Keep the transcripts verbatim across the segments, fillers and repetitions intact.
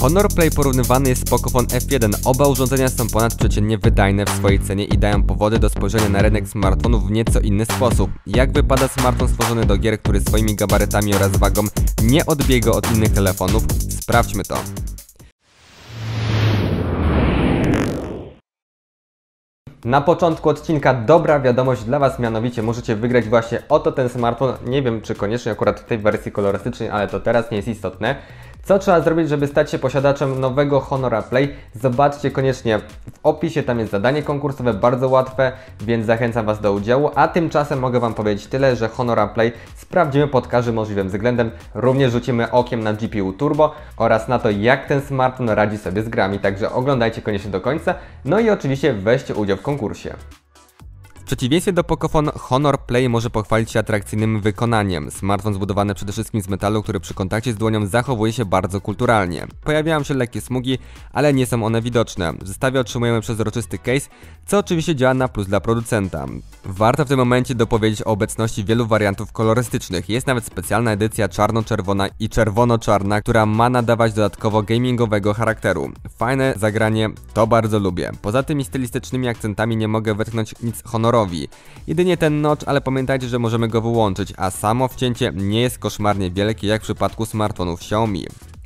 Honor Play porównywany jest z Pocophone F jeden. Oba urządzenia są ponadprzeciętnie wydajne w swojej cenie i dają powody do spojrzenia na rynek smartfonów w nieco inny sposób. Jak wypada smartfon stworzony do gier, który swoimi gabarytami oraz wagą nie odbiega od innych telefonów? Sprawdźmy to. Na początku odcinka dobra wiadomość dla Was, mianowicie możecie wygrać właśnie oto ten smartfon. Nie wiem, czy koniecznie akurat w tej wersji kolorystycznej, ale to teraz nie jest istotne. Co trzeba zrobić, żeby stać się posiadaczem nowego Honora Play? Zobaczcie koniecznie w opisie, tam jest zadanie konkursowe, bardzo łatwe, więc zachęcam Was do udziału. A tymczasem mogę Wam powiedzieć tyle, że Honora Play sprawdzimy pod każdym możliwym względem. Również rzucimy okiem na G P U Turbo oraz na to, jak ten smartfon radzi sobie z grami. Także oglądajcie koniecznie do końca. No i oczywiście weźcie udział w konkursie. W przeciwieństwie do Pocophone, Honor Play może pochwalić się atrakcyjnym wykonaniem. Smartfon zbudowany przede wszystkim z metalu, który przy kontakcie z dłonią zachowuje się bardzo kulturalnie. Pojawiają się lekkie smugi, ale nie są one widoczne. W zestawie otrzymujemy przezroczysty case, co oczywiście działa na plus dla producenta. Warto w tym momencie dopowiedzieć o obecności wielu wariantów kolorystycznych. Jest nawet specjalna edycja czarno-czerwona i czerwono-czarna, która ma nadawać dodatkowo gamingowego charakteru. Fajne zagranie, to bardzo lubię. Poza tymi stylistycznymi akcentami nie mogę wetknąć nic honorowo. Jedynie ten notch, ale pamiętajcie, że możemy go wyłączyć, a samo wcięcie nie jest koszmarnie wielkie jak w przypadku smartfonów Xiaomi.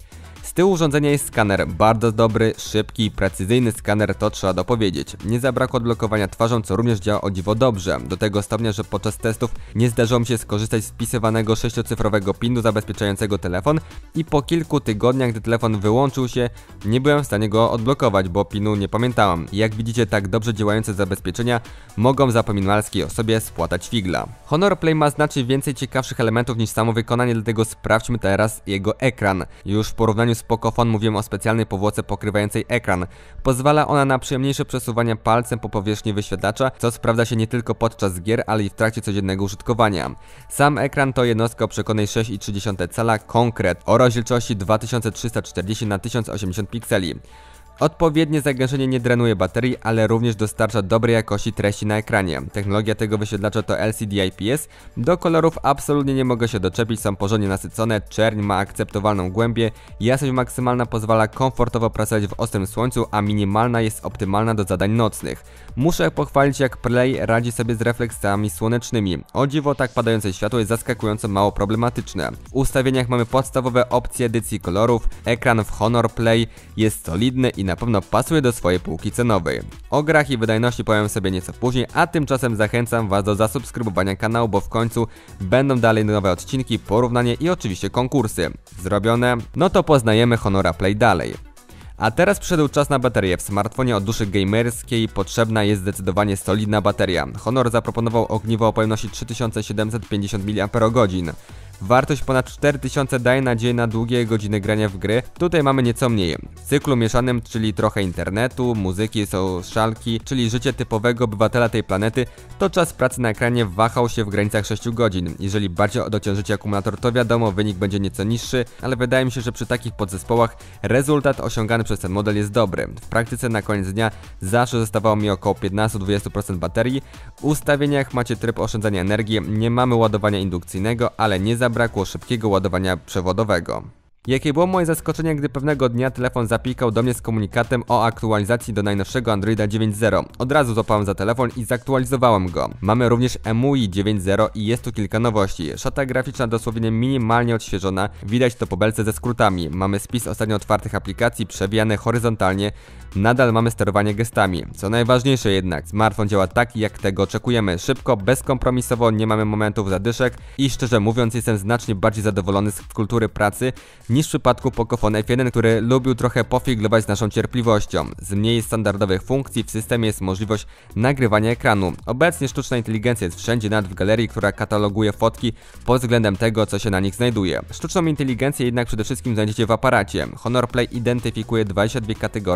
Z tyłu urządzenia jest skaner, bardzo dobry, szybki i precyzyjny skaner, to trzeba dopowiedzieć. Nie zabrakło odblokowania twarzą, co również działa o dziwo dobrze, do tego stopnia, że podczas testów nie zdarzyło mi się skorzystać z wpisywanego sześciocyfrowego pinu zabezpieczającego telefon i po kilku tygodniach, gdy telefon wyłączył się, nie byłem w stanie go odblokować, bo pinu nie pamiętałam. Jak widzicie, tak dobrze działające zabezpieczenia mogą zapominalskiej osobie spłatać figla. Honor Play ma znacznie więcej ciekawszych elementów niż samo wykonanie, dlatego sprawdźmy teraz jego ekran. Już w porównaniu z Pocophone mówiłem o specjalnej powłoce pokrywającej ekran. Pozwala ona na przyjemniejsze przesuwanie palcem po powierzchni wyświetlacza, co sprawdza się nie tylko podczas gier, ale i w trakcie codziennego użytkowania. Sam ekran to jednostka o przekonej sześć i trzy dziesiąte cala konkret o rozdzielczości dwa tysiące trzysta czterdzieści na tysiąc osiemdziesiąt pikseli. Odpowiednie zagęszczenie nie drenuje baterii, ale również dostarcza dobrej jakości treści na ekranie. Technologia tego wyświetlacza to L C D I P S. Do kolorów absolutnie nie mogę się doczepić, są porządnie nasycone, czerń ma akceptowalną głębię, jasność maksymalna pozwala komfortowo pracować w ostrym słońcu, a minimalna jest optymalna do zadań nocnych. Muszę pochwalić, jak Play radzi sobie z refleksjami słonecznymi. O dziwo, tak padające światło jest zaskakująco mało problematyczne. W ustawieniach mamy podstawowe opcje edycji kolorów, ekran w Honor Play jest solidny i na pewno pasuje do swojej półki cenowej. O grach i wydajności powiem sobie nieco później, a tymczasem zachęcam Was do zasubskrybowania kanału, bo w końcu będą dalej nowe odcinki, porównanie i oczywiście konkursy. Zrobione? No to poznajemy Honora Play dalej. A teraz przyszedł czas na baterię. W smartfonie o duszy gamerskiej potrzebna jest zdecydowanie solidna bateria. Honor zaproponował ogniwo o pojemności trzy tysiące siedemset pięćdziesiąt miliamperogodzin. Wartość ponad cztery tysiące daje nadzieję na długie godziny grania w gry. Tutaj mamy nieco mniej. W cyklu mieszanym, czyli trochę internetu, muzyki, socialki, czyli życie typowego obywatela tej planety, to czas pracy na ekranie wahał się w granicach sześciu godzin. Jeżeli bardziej dociążycie akumulator, to wiadomo, wynik będzie nieco niższy, ale wydaje mi się, że przy takich podzespołach rezultat osiągany przez ten model jest dobry. W praktyce na koniec dnia zawsze zostawało mi około piętnaście do dwudziestu procent baterii. W ustawieniach macie tryb oszczędzania energii, nie mamy ładowania indukcyjnego, ale nie zabrakło szybkiego ładowania przewodowego. Jakie było moje zaskoczenie, gdy pewnego dnia telefon zapikał do mnie z komunikatem o aktualizacji do najnowszego Androida dziewięć zero. Od razu złapałem za telefon i zaktualizowałem go. Mamy również M U I dziewięć zero i jest tu kilka nowości. Szata graficzna dosłownie minimalnie odświeżona, widać to po belce ze skrótami. Mamy spis ostatnio otwartych aplikacji przewijane horyzontalnie. Nadal mamy sterowanie gestami. Co najważniejsze jednak, smartfon działa tak, jak tego oczekujemy. Szybko, bezkompromisowo, nie mamy momentów zadyszek i szczerze mówiąc jestem znacznie bardziej zadowolony z kultury pracy niż w przypadku Pocophone F jeden, który lubił trochę pofiglować z naszą cierpliwością. Z mniej standardowych funkcji w systemie jest możliwość nagrywania ekranu. Obecnie sztuczna inteligencja jest wszędzie, nawet w galerii, która kataloguje fotki pod względem tego, co się na nich znajduje. Sztuczną inteligencję jednak przede wszystkim znajdziecie w aparacie. Honor Play identyfikuje dwadzieścia dwie kategorie,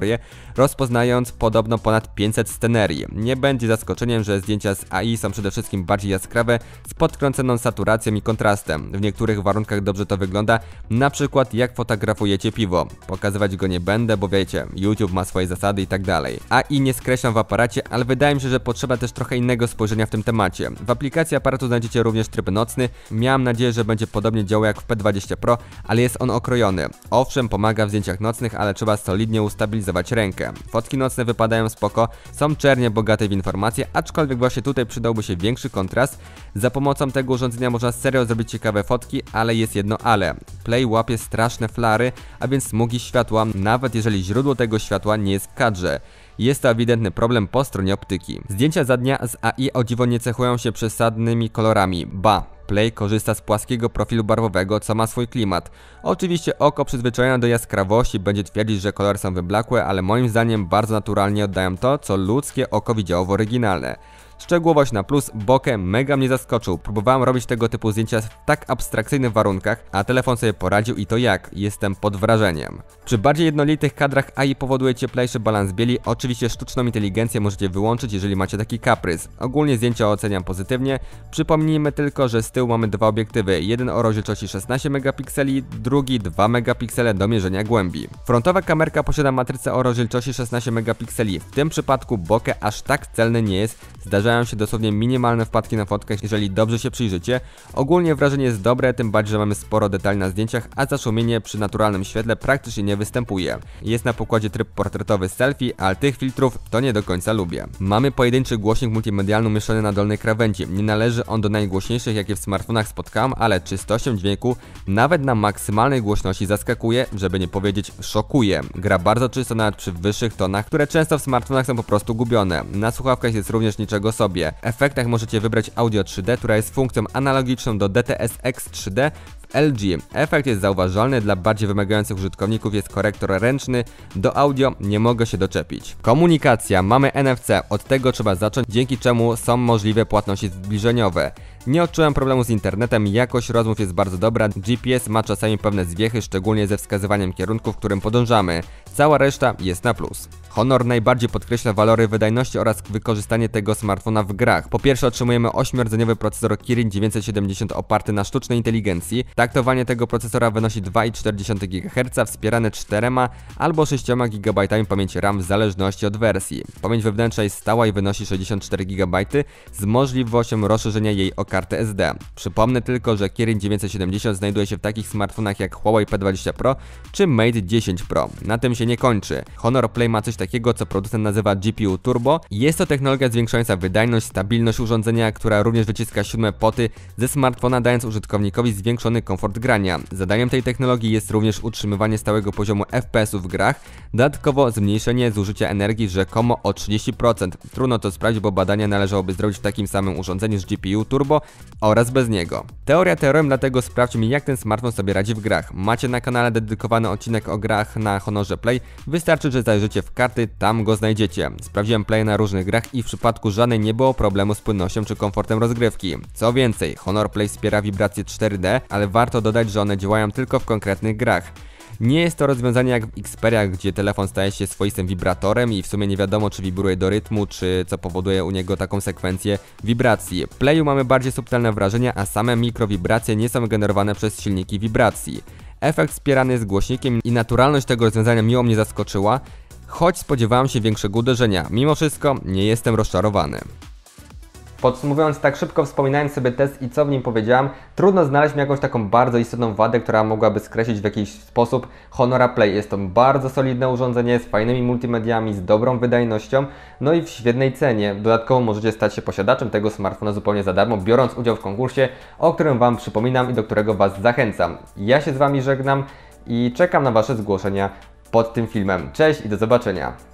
rozpoznając podobno ponad pięćset scenerii. Nie będzie zaskoczeniem, że zdjęcia z A I są przede wszystkim bardziej jaskrawe, z podkręconą saturacją i kontrastem. W niektórych warunkach dobrze to wygląda, na przykład jak fotografujecie piwo. Pokazywać go nie będę, bo wiecie, YouTube ma swoje zasady i tak dalej. A I nie skreślam w aparacie, ale wydaje mi się, że potrzeba też trochę innego spojrzenia w tym temacie. W aplikacji aparatu znajdziecie również tryb nocny. Miałem nadzieję, że będzie podobnie działał jak w P dwadzieścia Pro, ale jest on okrojony. Owszem, pomaga w zdjęciach nocnych, ale trzeba solidnie ustabilizować rękę. Fotki nocne wypadają spoko, są czernie bogate w informacje, aczkolwiek właśnie tutaj przydałby się większy kontrast. Za pomocą tego urządzenia można serio zrobić ciekawe fotki, ale jest jedno ale. Play łapie straszne flary, a więc smugi światła, nawet jeżeli źródło tego światła nie jest w kadrze. Jest to ewidentny problem po stronie optyki. Zdjęcia za dnia z A I o dziwo nie cechują się przesadnymi kolorami, ba! Play korzysta z płaskiego profilu barwowego, co ma swój klimat. Oczywiście oko przyzwyczajone do jaskrawości będzie twierdzić, że kolory są wyblakłe, ale moim zdaniem bardzo naturalnie oddają to, co ludzkie oko widziało w oryginale. Szczegółowość na plus, bokeh mega mnie zaskoczył. Próbowałem robić tego typu zdjęcia w tak abstrakcyjnych warunkach, a telefon sobie poradził i to jak? Jestem pod wrażeniem. Przy bardziej jednolitych kadrach A I powoduje cieplejszy balans bieli. Oczywiście sztuczną inteligencję możecie wyłączyć, jeżeli macie taki kaprys. Ogólnie zdjęcia oceniam pozytywnie. Przypomnijmy tylko, że z tyłu mamy dwa obiektywy. Jeden o rozdzielczości szesnaście megapikseli, drugi dwa megapiksele do mierzenia głębi. Frontowa kamerka posiada matrycę o rozdzielczości szesnaście megapikseli. W tym przypadku bokeh aż tak celny nie jest. Zdarzają się dosłownie minimalne wpadki na fotkach, jeżeli dobrze się przyjrzycie. Ogólnie wrażenie jest dobre, tym bardziej, że mamy sporo detali na zdjęciach, a zaszumienie przy naturalnym świetle praktycznie nie występuje. Jest na pokładzie tryb portretowy selfie, ale tych filtrów to nie do końca lubię. Mamy pojedynczy głośnik multimedialny umieszczony na dolnej krawędzi. Nie należy on do najgłośniejszych, jakie w smartfonach spotkałem, ale czystością dźwięku nawet na maksymalnej głośności zaskakuje, żeby nie powiedzieć szokuje. Gra bardzo czysto nawet przy wyższych tonach, które często w smartfonach są po prostu gubione. Na słuchawkach jest również niczego sobie. W efektach możecie wybrać audio trzy D, która jest funkcją analogiczną do D T S X trzy D w L G. Efekt jest zauważalny, dla bardziej wymagających użytkowników jest korektor ręczny, do audio nie mogę się doczepić. Komunikacja, mamy N F C, od tego trzeba zacząć, dzięki czemu są możliwe płatności zbliżeniowe. Nie odczułem problemu z internetem, jakość rozmów jest bardzo dobra, G P S ma czasami pewne zwiechy, szczególnie ze wskazywaniem kierunku, w którym podążamy. Cała reszta jest na plus. Honor najbardziej podkreśla walory wydajności oraz wykorzystanie tego smartfona w grach. Po pierwsze otrzymujemy ośmiordzeniowy procesor Kirin dziewięćset siedemdziesiąt oparty na sztucznej inteligencji. Taktowanie tego procesora wynosi dwa i cztery gigaherca, wspierane czterema albo sześcioma gigabajtami pamięci RAM w zależności od wersji. Pamięć wewnętrzna jest stała i wynosi sześćdziesiąt cztery gigabajty z możliwością rozszerzenia jej o kartę S D. Przypomnę tylko, że Kirin dziewięćset siedemdziesiąt znajduje się w takich smartfonach jak Huawei P dwadzieścia Pro czy Mate dziesięć Pro. Na tym się nie kończy. Honor Play ma coś takiego, co producent nazywa G P U Turbo. Jest to technologia zwiększająca wydajność, stabilność urządzenia, która również wyciska siódme poty ze smartfona, dając użytkownikowi zwiększony komfort grania. Zadaniem tej technologii jest również utrzymywanie stałego poziomu F P S-ów w grach, dodatkowo zmniejszenie zużycia energii rzekomo o trzydzieści procent. Trudno to sprawdzić, bo badania należałoby zrobić w takim samym urządzeniu z G P U Turbo oraz bez niego. Teoria teorią, dlatego sprawdźmy, jak ten smartfon sobie radzi w grach. Macie na kanale dedykowany odcinek o grach na Honorze Play, wystarczy, że zajrzycie w karty, tam go znajdziecie. Sprawdziłem Play na różnych grach i w przypadku żadnej nie było problemu z płynnością czy komfortem rozgrywki. Co więcej, Honor Play wspiera wibracje cztery D, ale warto dodać, że one działają tylko w konkretnych grach. Nie jest to rozwiązanie jak w Xperiach, gdzie telefon staje się swoistym wibratorem i w sumie nie wiadomo, czy wibruje do rytmu, czy co powoduje u niego taką sekwencję wibracji. W Playu mamy bardziej subtelne wrażenia, a same mikrowibracje nie są generowane przez silniki wibracji. Efekt wspierany jest głośnikiem i naturalność tego rozwiązania miło mnie zaskoczyła, choć spodziewałem się większego uderzenia. Mimo wszystko nie jestem rozczarowany. Podsumowując, tak szybko wspominając sobie test i co w nim powiedziałem, trudno znaleźć mi jakąś taką bardzo istotną wadę, która mogłaby skreślić w jakiś sposób Honora Play. Jest to bardzo solidne urządzenie z fajnymi multimediami, z dobrą wydajnością, no i w świetnej cenie. Dodatkowo możecie stać się posiadaczem tego smartfona zupełnie za darmo, biorąc udział w konkursie, o którym Wam przypominam i do którego Was zachęcam. Ja się z Wami żegnam i czekam na Wasze zgłoszenia pod tym filmem. Cześć i do zobaczenia!